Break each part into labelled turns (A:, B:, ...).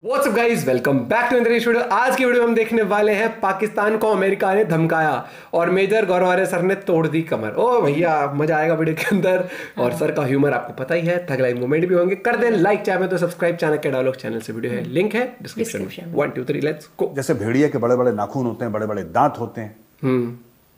A: What's up guys, welcome back to Indresh video. आज की video में हम देखने वाले हैं पाकिस्तान को अमेरिका ने धमकाया और मेजर गौरव सर ने तोड़ दी कमर। ओ भैया, मजा आएगा वीडियो के अंदर। और सर का ह्यूमर आपको पता ही है, थग लाइव मोमेंट भी होंगे। कर दें लाइक, चाहे तो सब्सक्राइब चैनल के डायलॉग चैनल से वीडियो है, लिंक है डिस्क्रिप्शन में। 1 2 3 लेट्स गो।
B: जैसे भेड़िया के बड़े बड़े नाखून होते हैं, बड़े बड़े दांत होते हैं,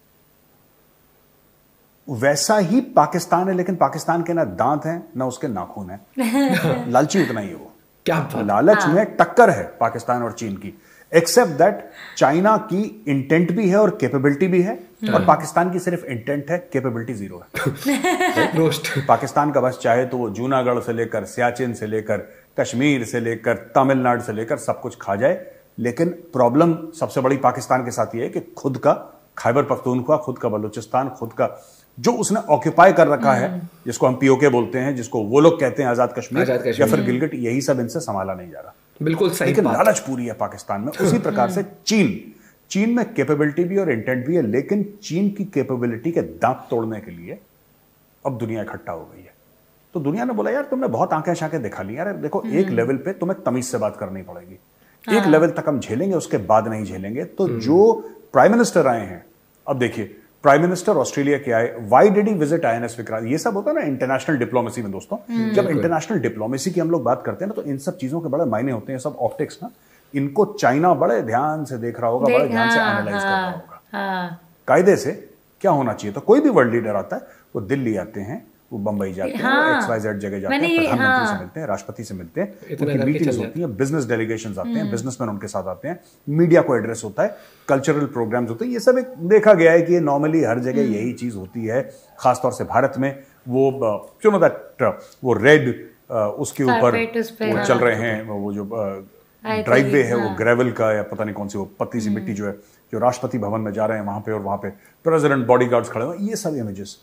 B: वैसा ही पाकिस्तान है। लेकिन पाकिस्तान के ना दांत हैं ना उसके नाखून हैं। लालची उतना ही है वो।
A: क्या
B: लालच में टक्कर है पाकिस्तान और चीन की। एक्सेप्ट दैट चाइना की इंटेंट भी है और कैपेबिलिटी भी है, और पाकिस्तान की सिर्फ इंटेंट है, कैपेबिलिटी जीरो है।
A: रोस्ट।
B: पाकिस्तान का बस चाहे तो वो जूनागढ़ से लेकर सियाचिन से लेकर कश्मीर से लेकर तमिलनाडु से लेकर सब कुछ खा जाए। लेकिन प्रॉब्लम सबसे बड़ी पाकिस्तान के साथ ये है कि खुद का खैबर पख्तूनख्वा, खुद का बलूचिस्तान, खुद का जो उसने ऑक्यूपाई कर रखा है, जिसको हम पीओके बोलते हैं, जिसको वो लोग कहते हैं आजाद कश्मीर या फिर गिलगिट, यही सब इनसे संभाला नहीं जा रहा।
A: बिल्कुल सही।
B: लेकिन लालच पूरी है पाकिस्तान में। उसी प्रकार से चीन में कैपेबिलिटी भी और इंटेंट भी है, लेकिन चीन की कैपेबिलिटी के दांत तोड़ने के लिए अब दुनिया इकट्ठा हो गई है। तो दुनिया ने बोला, यार तुमने बहुत आंखें शांखें दिखा ली यार, देखो एक लेवल पे तुम्हें तमीज से बात करनी पड़ेगी। एक लेवल तक हम झेलेंगे, उसके बाद नहीं झेलेंगे। तो जो प्राइम मिनिस्टर आए हैं, अब देखिए प्राइम मिनिस्टर ऑस्ट्रेलिया के आए, why did he visit INS Vikrant? ये सब होता है ना इंटरनेशनल डिप्लोमेसी में दोस्तों। जब इंटरनेशनल डिप्लोमेसी की हम लोग बात करते हैं ना, तो इन सब चीजों के बड़े मायने होते हैं, सब ऑप्टिक्स ना। इनको चाइना बड़े ध्यान से देख रहा होगा, बड़े ध्यान से एनालाइज कर रहा होगा कायदे से क्या होना चाहिए। तो कोई भी वर्ल्ड लीडर आता है, वो दिल्ली आते हैं, वो बम्बई जाते हैं, वो XYZ जगह जाते हैं, प्रधानमंत्री से मिलते हैं, राष्ट्रपति से मिलते हैं, उनकी मीटिंग्स होती हैं, बिजनेस डेलीगेशंस आते हैं, बिजनेसमैन उनके साथ आते हैं, मीडिया को एड्रेस होता है, कल्चरल प्रोग्राम्स होते हैं। ये सब एक देखा गया है कि ये नॉर्मली हर जगह यही चीज होती है। खासतौर से भारत में वो क्यों नो दैट वो रेड उसके ऊपर वो चल रहे हैं, वो जो ड्राइववे है वो ग्रेवल का या पता नहीं कौन सी वो पतली सी मिट्टी जो है, जो राष्ट्रपति भवन में जा रहे हैं वहां पे, और वहां पे प्रेसिडेंट बॉडीगार्ड्स खड़े हुए, ये सब इमेजेस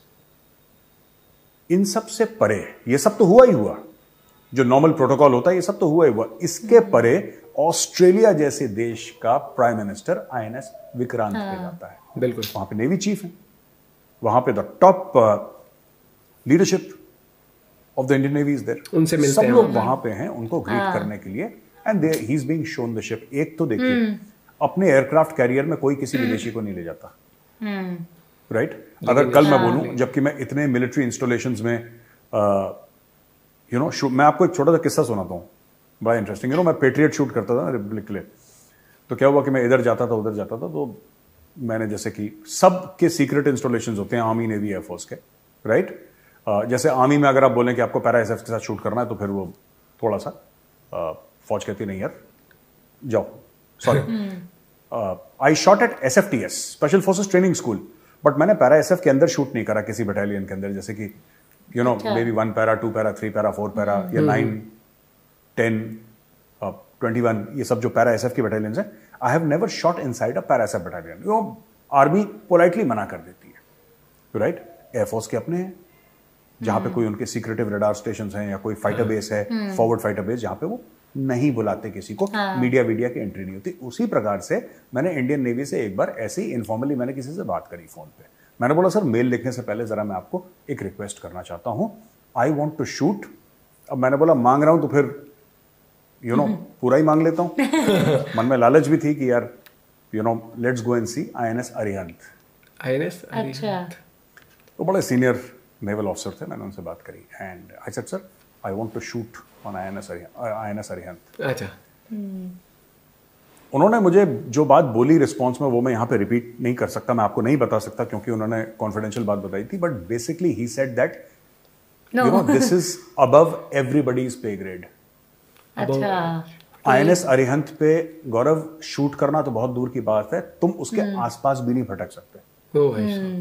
B: इन सब से परे, ये सब तो हुआ ही हुआ, जो नॉर्मल प्रोटोकॉल होता है ये सब तो हुआ ही हुआ। इसके परे ऑस्ट्रेलिया जैसे देश का प्राइम मिनिस्टर आईएनएस विक्रांत पे जाता है।
A: बिल्कुल।
B: वहां पे नेवी चीफ है, वहां पे the top leadership of the Indian navy is there,
A: उनसे मिलते
B: सब
A: हैं
B: लोग वहां पे हैं उनको ग्रीट करने के लिए। And he is being shown the ship. एक तो देखिए, अपने एयरक्राफ्ट कैरियर में कोई किसी विदेशी को नहीं ले जाता, राइट? अगर कल मैं बोलूं, जबकि मैं इतने मिलिट्री इंस्टॉलेशंस में मैं आपको एक छोटा सा किस्सा सुनाता हूं, बड़ा इंटरेस्टिंग। मैं पेट्रियट शूट करता था रिपब्लिक के लिए। तो क्या हुआ कि मैं इधर जाता था उधर जाता था, तो मैंने जैसे कि सबके सीक्रेट इंस्टॉलेशंस होते हैं आर्मी, नेवी, एयरफोर्स के, राइट? जैसे आर्मी में अगर आप बोलें कि आपको पैरा एसएफ के साथ शूट करना है, तो फिर वो थोड़ा सा फौज कहती नहीं यार जाओ, sorry. I shot at SFTS, special forces training school, but मैंने पैरा एसएफ के अंदर शूट नहीं करा, किसी बटालियन के अंदर, जैसे कि maybe 1 para, 2 para, 3 para, 4 para या 9, 10, 21, ये सब जो पैरा एसएफ की बटालियंस हैं। I have never shot inside a para SF battalion. Army politely मना कर देती है, राइट? एयरफोर्स के अपने हैं, जहां पे कोई उनके सीक्रेटिव रडार स्टेशन हैं या कोई फाइटर बेस है, फॉरवर्ड फाइटर बेस, जहां पे वो नहीं बुलाते किसी को, मीडिया की एंट्री नहीं होती। उसी प्रकार से मैंने इंडियन नेवी से एक बार ऐसे ही इनफॉर्मली मैंने किसी से बात करी फोन पे। मैंने बोला, सर मेल लिखने से पहले जरा मैं आपको एक रिक्वेस्ट करना चाहता हूं, आई वांट टू शूट। अब मैंने बोला मांग रहा हूं तो फिर पूरा ही मांग लेता हूं। मन में लालच भी थी कि यार let's go and see INS Arihant.
A: अच्छा।
B: तो बड़े सीनियर नेवल ऑफिसर थे, मैंने उनसे बात करी and I said, sir I want to shoot on INS Arihant.
A: अच्छा।
B: उन्होंने मुझे जो बात बोली रिस्पॉन्स में, वो मैं यहाँ पे रिपीट नहीं कर सकता, मैं आपको नहीं बता सकता क्योंकि उन्होंने कॉन्फिडेंशियल बात बताई थी। But basically he said that this is above everybody's pay grade.
C: अच्छा।
B: आईएनएस अरिहंत पे गौरव शूट करना तो बहुत दूर की बात है, तुम उसके आसपास भी नहीं भटक सकते।
A: ओ भाई,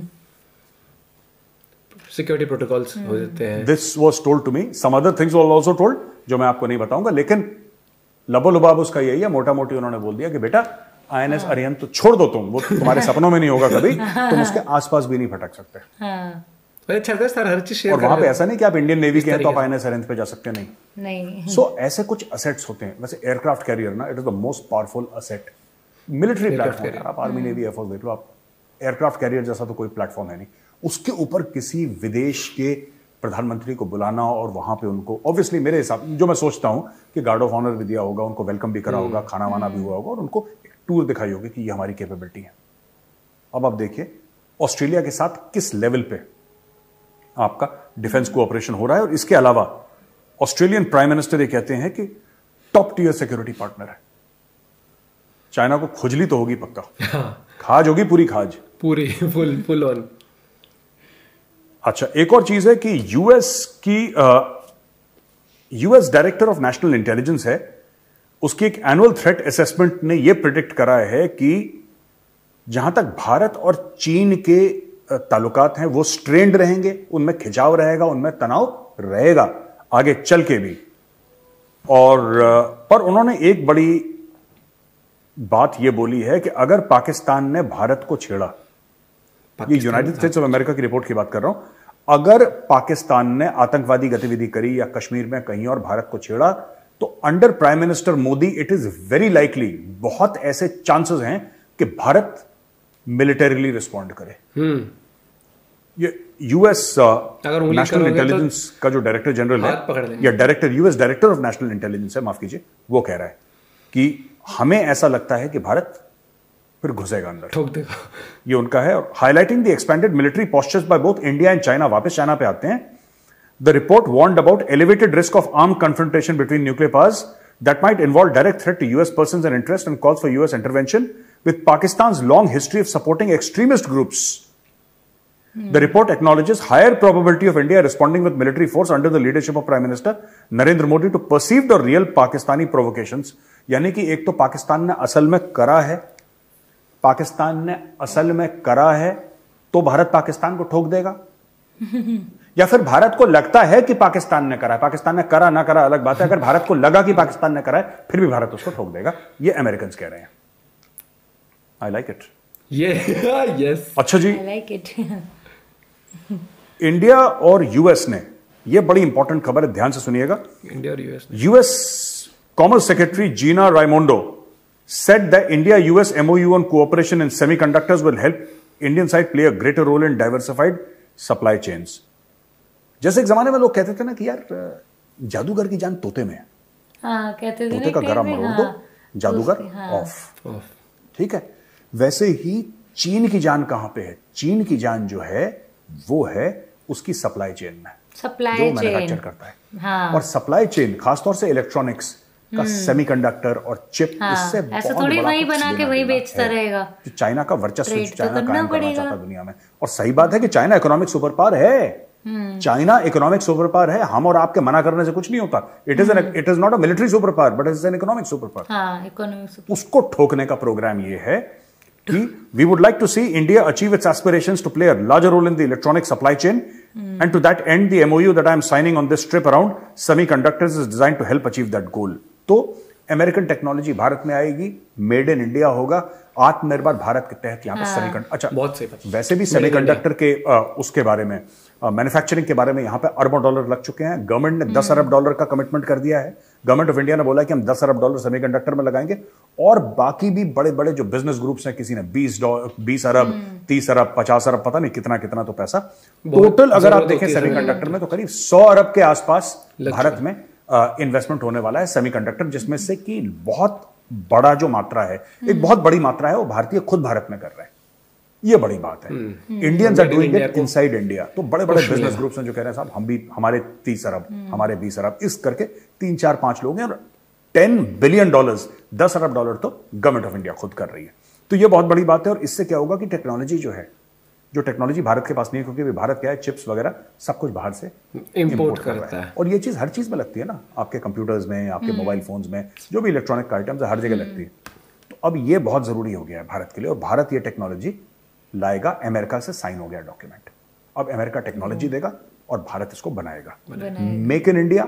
A: सिक्योरिटी प्रोटोकॉल्स हो जाते हैं।
B: This was told to me, some other things were also told, जो मैं आपको नहीं बताऊंगा, लेकिन लबोलुबाब उसका यही है। मोटा मोटी उन्होंने बोल दिया कि बेटा आईएनएस अरिहंत तो छोड़ दो तुम, वो तुम्हारे सपनों में नहीं होगा कभी, तुम उसके आसपास भी नहीं भटक सकते।
A: अच्छा सर, हर चीज शेयर
B: और वहां पे ऐसा नहीं कि आप इंडियन नेवी के हैं तो आप आईएनएस अरिहंत पे जा सकते हैं,
C: नहीं।
B: सो ऐसे कुछ असेट्स होते हैं। वैसे एयरक्राफ्ट कैरियर ना, it is the most powerful asset, military platform. आप आर्मी, नेवी, एयरफोर्स देख लो, आप एयरक्राफ्ट कैरियर जैसा तो कोई प्लेटफॉर्म है नहीं। उसके ऊपर किसी विदेश के प्रधानमंत्री को बुलाना और वहां पे उनको ऑब्वियसली मेरे हिसाब जो मैं सोचता हूं कि गार्ड ऑफ ऑनर भी दिया होगा, उनको वेलकम भी करा होगा, खाना वाना भी हुआ होगा और उनको एक टूर दिखाई होगी कि ये हमारी कैपेबिलिटी है। अब आप देखिए ऑस्ट्रेलिया के साथ किस लेवल पे आपका डिफेंस कोऑपरेशन हो रहा है। और इसके अलावा ऑस्ट्रेलियन प्राइम मिनिस्टर ये कहते हैं कि टॉप टियर सिक्योरिटी पार्टनर है। चाइना को खुजली तो होगी पक्का, खाज होगी, पूरी खाज,
A: पूरी फुल ऑन।
B: अच्छा, एक और चीज है कि US director of national intelligence है, उसकी एक एनुअल थ्रेट असेसमेंट ने यह प्रिडिक्ट करा है कि जहां तक भारत और चीन के ताल्लुकात हैं वो स्ट्रेन्ड रहेंगे, उनमें खिंचाव रहेगा, उनमें तनाव रहेगा आगे चल के भी। और पर उन्होंने एक बड़ी बात यह बोली है कि अगर पाकिस्तान ने भारत को छेड़ा, ये यूनाइटेड स्टेट्स ऑफ अमेरिका की रिपोर्ट की बात कर रहा हूं, अगर पाकिस्तान ने आतंकवादी गतिविधि करी या कश्मीर में कहीं और भारत को छेड़ा, तो under prime minister Modi it is very likely, बहुत ऐसे चांसेस हैं कि भारत मिलिटरीली रिस्पॉन्ड करे। ये यूएस नेशनल इंटेलिजेंस का जो डायरेक्टर जनरल है या US director of national intelligence है, माफ कीजिए, वो कह रहा है कि हमें ऐसा लगता है कि भारत फिर घुसेगा अंदर,
A: ठोक देगा।
B: ये उनका है। Highlighting the expanded military postures by both India and China, वापस चाइना पे आते हैं। The report warned about elevated risk of arm confrontation between nuclear powers that might involve direct threat to US persons and interest and calls for US intervention with पाकिस्तान's long history of supporting extremist groups. The report acknowledges higher probability of India responding with military force under the leadership of Prime Minister Narendra Modi to perceived or real Pakistani provocations. यानी कि एक तो पाकिस्तान ने असल में करा है, तो भारत पाकिस्तान को ठोक देगा, या फिर भारत को लगता है कि पाकिस्तान ने करा है, पाकिस्तान ने करा ना करा अलग बात है, अगर भारत को लगा कि पाकिस्तान ने करा है फिर भी भारत उसको ठोक देगा। ये अमेरिकन कह रहे हैं। I like it.
A: यस,
B: अच्छा जी,
C: I like it.
B: इंडिया और यूएस ने, यह बड़ी इंपॉर्टेंट खबर है, ध्यान से सुनिएगा।
A: इंडिया और
B: US commerce secretary Gina Raimondo said that India-US MOU on cooperation in semiconductors will help Indian side play a greater role in diversified supply chains. जैसे एक जमाने में लोग कहते थे ना कि यार जादूगर की जान तोते में है,
C: हाँ, कहते थे
B: तोते का गला मरोड़ दो, जादूगर ऑफ। ठीक है, वैसे ही चीन की जान कहां पे है? चीन की जान जो है वो है उसकी सप्लाई चेन में,
C: सप्लाई
B: जो
C: चेन
B: मैन्युफैक्चर करता है।
C: हाँ।
B: और सप्लाई चेन खासतौर से इलेक्ट्रॉनिक्स का, सेमीकंडक्टर और चिप,
C: हाँ,
B: इससे
C: ऐसा
B: बहुत
C: थोड़ी
B: बड़ा
C: वही
B: कुछ
C: बना के
B: लेना
C: वही
B: देना
C: बेचता
B: है।
C: रहेगा।
B: तो चाइना का वर्चस्व
C: ट्रेड तो
B: चाइना
C: करना
B: कायम करना
C: पड़ेगा।
B: चाहता दुनिया में। और सही बात है कि चाइना इकोनॉमिक सुपर पावर है। चाइना इकोनॉमिक सुपर पावर है, हम और आपके मना करने से कुछ नहीं होता। It is not a military super power but it is an economic super power.
C: हाँ, इकोनॉमिक।
B: उसको ठोकने का प्रोग्राम ये है कि we would like to see India achieve its aspirations to play a larger role in the electronic supply chain, and to that end the MOU that I am signing on this trip around semiconductors is designed to help achieve that goal. तो American technology Bharat में आएगी, made in India होगा, आत्मनिर्भर भारत के तहत यहाँ पे semiconductor. अच्छा,
A: बहुत सही बात।
B: वैसे भी सेमीकंडक्टर के उसके बारे में, मैन्युफैक्चरिंग के बारे में यहाँ पे अरबों डॉलर लग चुके हैं। गवर्नमेंट ने 10 अरब डॉलर का कमिटमेंट कर दिया है। गवर्नमेंट ऑफ इंडिया ने बोला कि हम 10 अरब डॉलर सेमीकंडक्टर में लगाएंगे, और बाकी भी बड़े बड़े जो बिजनेस ग्रुप्स हैं, किसी ने 20 अरब, 30 अरब, 50 अरब, पता नहीं कितना कितना तो पैसा टोटल अगर आप देखें सेमीकंडक्टर में, तो करीब 100 अरब के आसपास भारत में इन्वेस्टमेंट होने वाला है सेमीकंडक्टर, जिसमें से कि बहुत बड़ा जो मात्रा है, एक बहुत बड़ी मात्रा है, वो भारतीय खुद भारत में कर रहे हैं। ये बड़ी बात है। Indians are doing it inside India. तो बड़े बड़े बिजनेस ग्रुप्स हैं जो कह रहे हैं साहब हम भी, हमारे 30 अरब, हमारे 20 अरब, इस करके 3, 4, 5 लोग हैं, और $10 बिलियन, 10 अरब डॉलर तो गवर्नमेंट ऑफ इंडिया खुद कर रही है। तो ये बहुत बड़ी बात है। और इससे क्या होगा कि टेक्नोलॉजी जो है, जो टेक्नोलॉजी भारत के पास नहीं है, क्योंकि भारत क्या है, चिप्स वगैरह सब कुछ बाहर से
A: इंपोर्ट करता है।
B: और ये चीज हर चीज में लगती है ना, आपके कंप्यूटर्स में, आपके मोबाइल फोन्स में, जो भी इलेक्ट्रॉनिक आइटम्स है, हर जगह लगती है। तो अब ये बहुत जरूरी हो गया है भारत के लिए, और भारत ये टेक्नोलॉजी लाएगा। अमेरिका से साइन हो गया डॉक्यूमेंट, अब अमेरिका टेक्नोलॉजी देगा और भारत इसको बनाएगा। Make in India,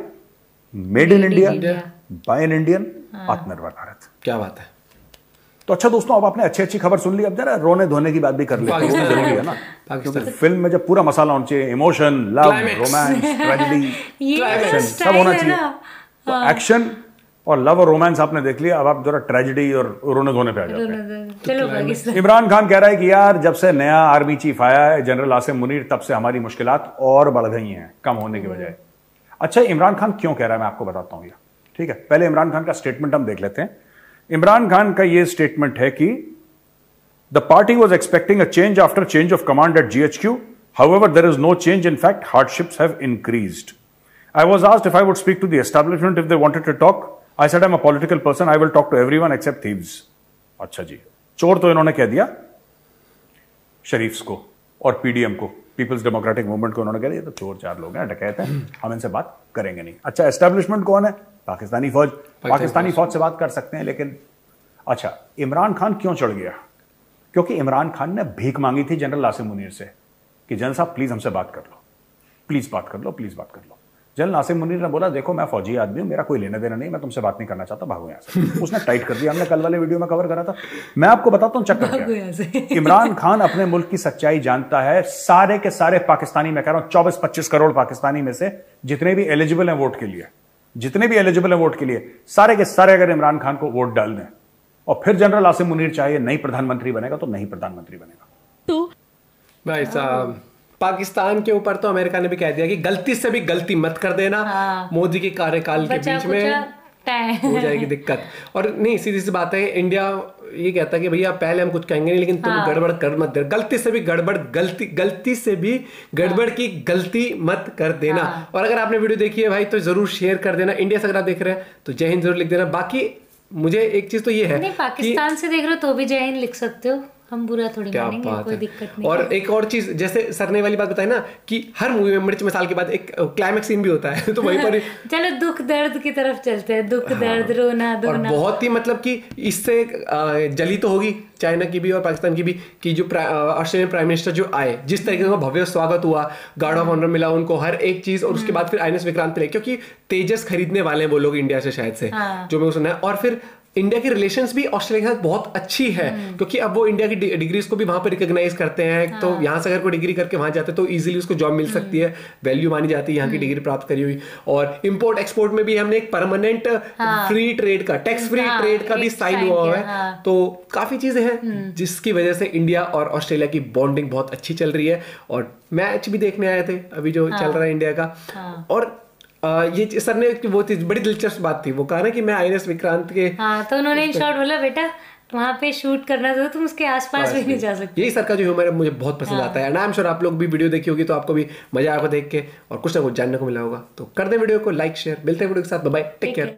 B: made in India, by an Indian, आत्मनिर्भर भारत।
A: क्या बात है।
B: तो अच्छा दोस्तों, अब आपने अच्छी खबर सुन ली, अब जरा रोने धोने की बात भी कर लेते हैं, जरूरी है ना, क्योंकि फिल्म में जब पूरा मसाला होना चाहिए, emotion, love, romance, tragedy, action, सब होना चाहिए। तो एक्शन और लव और रोमांस आपने देख लिया, अब आप जरा ट्रेजेडी और रोने धोने पे आ जाते हैं।
C: चलो पाकिस्तान।
B: इमरान खान कह रहा है कि यार जब से नया आर्मी चीफ आया है जनरल आसिम मुनीर, तब से हमारी मुश्किलात और बढ़ गई हैं कम होने की बजाय। अच्छा, इमरान खान क्यों कह रहा है मैं आपको बताता हूं। ठीक है, पहले इमरान खान का स्टेटमेंट हम देख लेते हैं। इमरान खान का यह स्टेटमेंट है कि the party was expecting a change after change of command at GHQ, however there is no change, in fact hardships have increased. I was asked if I would speak to the establishment if they wanted to talk. I said I'm a political person, I will talk to everyone except thieves. अच्छा जी, चोर तो इन्होंने कह दिया शरीफ्स को और PDM को, peoples democratic movement को उन्होंने कह दिया तो चोर चार लोग हैं, डकैत हैं, हम इनसे बात करेंगे नहीं। अच्छा, एस्टेब्लिशमेंट कौन है? पाकिस्तानी फौज। पाकिस्तानी फौज से बात कर सकते हैं, लेकिन अच्छा इमरान खान क्यों चढ़ गया? क्योंकि इमरान खान ने भीख मांगी थी जनरल आसिम मुनीर से कि जनरल साहब प्लीज हमसे बात कर लो, प्लीज बात कर लो, प्लीज बात कर लो। जनरल आसिम मुनीर ने बोला देखो मैं फौजी आदमी हूं, मेरा कोई लेना देना नहीं, मैं तुमसे बात नहीं करना चाहता, भागो यहां से। उसने टाइट कर दिया, हमने कल वाले वीडियो में कवर करा था। मैं आपको बताता हूं चक्कर क्या। इमरान खान अपने मुल्क की सच्चाई जानता है। सारे के सारे पाकिस्तानी, मैं कह रहा हूं 24-25 करोड़ पाकिस्तानी में से जितने भी एलिजिबल हैं वोट के लिए, जितने भी एलिजिबल हैं वोट के लिए, सारे के सारे अगर इमरान खान को वोट डाल दें और फिर जनरल आसिम मुनीर चाहे नहीं प्रधानमंत्री बनेगा तो नहीं प्रधानमंत्री बनेगा।
A: भाई साहब, पाकिस्तान के ऊपर तो अमेरिका ने भी कह दिया कि गलती से भी गलती मत कर देना। मोदी के कार्यकाल के बीच में हो जाएगी दिक्कत। और नहीं, सीधी सी बात है, इंडिया ये कहता है कि भैया पहले हम कुछ कहेंगे नहीं, लेकिन तुम गड़बड़ कर मत दे, गलती से भी गड़बड़ की गलती मत कर देना। और अगर आपने वीडियो देखी है भाई तो जरूर शेयर कर देना। इंडिया से अगर आप देख रहे हैं तो जय हिंद जरूर लिख देना। बाकी मुझे एक चीज तो ये है,
C: नहीं पाकिस्तान से देख रहे हो तो भी जय हिंद लिख सकते हो, हम बुरा थोड़ी मानेंगे, कोई दिक्कत नहीं।
A: और एक और चीज, जैसे सर ने वाली बात बताई ना कि हर मूवी में मिर्च मसाल के बाद एक क्लाइमेक्स सीन भी होता है, तो वहीं पर
C: चलो दुख दर्द की तरफ चलते हैं, दुख दर्द रोना धोना।
A: बहुत ही मतलब कि इससे जली तो होगी चाइना की भी और पाकिस्तान की भी, कि जो ऑस्ट्रेलियन प्राइम मिनिस्टर जो आए, जिस तरीके का भव्य स्वागत हुआ, गार्ड ऑफ ऑनर मिला उनको, हर एक चीज। और उसके बाद फिर INS विक्रांत पे, क्योंकि तेजस खरीदने वाले हैं वो लोग इंडिया से शायद से, जो मैं सुना है। और फिर इंडिया की रिलेशंस भी ऑस्ट्रेलिया के साथ बहुत अच्छी है, क्योंकि अब वो इंडिया की डिग्रीज को भी वहां पर रिकॉग्नाइज करते हैं। तो यहाँ से अगर कोई डिग्री करके वहां जाते हैं तो इजीली उसको जॉब मिल सकती है, वैल्यू मानी जाती है यहाँ की डिग्री प्राप्त करी हुई। और इंपोर्ट एक्सपोर्ट में भी हमने एक परमानेंट फ्री ट्रेड का, टैक्स फ्री ट्रेड का भी साइन हुआ है। तो काफी चीजें हैं जिसकी वजह से इंडिया और ऑस्ट्रेलिया की बॉन्डिंग बहुत अच्छी चल रही है। और मैच भी देखने आए थे अभी जो चल रहा है इंडिया का। और ये सर ने वो बड़ी दिलचस्प बात थी, वो कहा ना कि मैं INS विक्रांत के,
C: तो उन्होंने इन शॉर्ट बोला बेटा वहां पे शूट करना तो तुम उसके आसपास भी नहीं जा सकते।
A: यही सर का जो ह्यूमर है मुझे बहुत पसंद आता है। एंड आई एम श्योर आप लोग भी वीडियो देखी होगी तो आपको भी मजा आएगा देख के और कुछ ना कुछ जानने को मिला होगा। तो कर दें वीडियो को लाइक शेयर। मिलते हैं वीडियो के साथ, बाय बाय, टेक केयर।